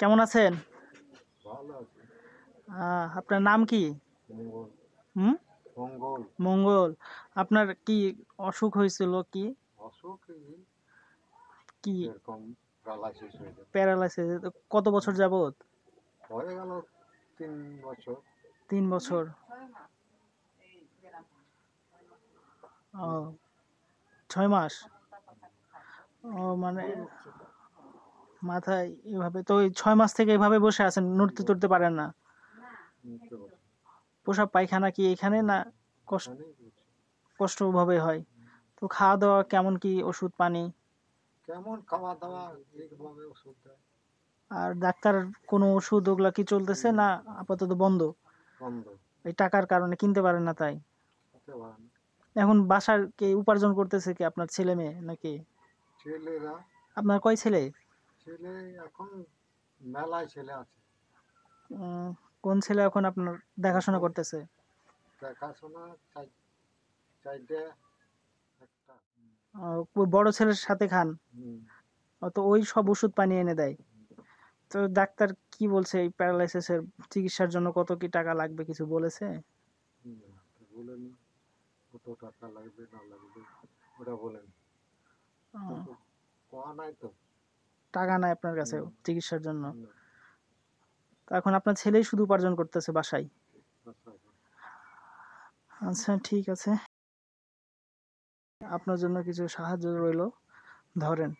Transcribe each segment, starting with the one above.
কেমন আছেন? ভালো আছি। আপনার নাম কি? মঙ্গল। হুম? মঙ্গল। মঙ্গল। আপনার কি অসুখ হয়েছিল কি? অসুখ এই কি এরকম প্যারালাইসিস হয়ে যায়। প্যারালাইসিস? কত বছর যাবত? হয়ে গেল ৩ বছর। ৩ বছর। ও ৬ মাস। ও মানে মাথায় এভাবে তো ওই ৬ মাস থেকে এভাবে বসে আছেন, নড়তে চড়তে পারেন না। নিতে বছর প্রসাব পায়খানা কি এখানে না এখানেই করছি। কষ্টভাবে হয়? তো খাওয়া দাওয়া কেমন কি, ওষুধ পানি? কেমন খাওয়া দাওয়া ঠিকভাবে ওষুধ দেয় আর ডাক্তার কোনো ওষুধ ওগুলা কি চলতেছে না আপাতত বন্ধ? বন্ধ। এই টাকার কারণে কিনতে পারেন না তাই? খেতে পারে না। এখন বাসার কে উপার্জন করতেছে কি, আপনার ছেলে মেয়ে নাকি? ছেলেরা আপনার কয় ছেলে? ছেলে এখন মেলায় ছেলে আছে। উম, কোন ছেলে এখন আপনার দেখাশোনা এখন করতেছে? দেখাশোনা চাইতে একটা। ওই বড় ছেলের সাথে খান? হুম, তো ওই সব ওষুধ পানি এনে দেয়? তো ডাক্তার কি বলছে এই প্যারালাইসিসের চিকিৎসার জন্য কত কি টাকা লাগবে, কিছু বলেছে? হুম, তো বলেনি কত টাকা লাগবে না লাগবে ওটা বলেন, আহ, কিন্তু কোয়া নাই তো। টাকা নাই আপনার কাছে হুম, চিকিৎসার জন্য? না, তো এখন আপনার ছেলেই শুধু উপার্জন করতেছে বাসায়? আচ্ছা, আচ্ছা, ঠিক আছে। আপনার জন্য কিছু সাহায্য রইলো, ধরেন।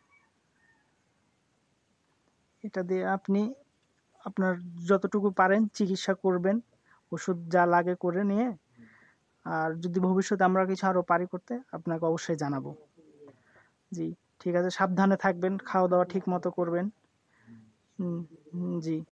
এটা দিয়ে আপনি আপনার যতটুকু পারেন চিকিৎসা করবেন, ওষুধ যা লাগে করে নিয়ে। আর যদি ভবিষ্যতে আমরা কিছু আরো পারি করতে, আপনাকে অবশ্যই জানাবো। জি, ঠিক আছে, সাবধানে থাকবেন, খাওয়া দাওয়া ঠিক মতো করবেন। জি।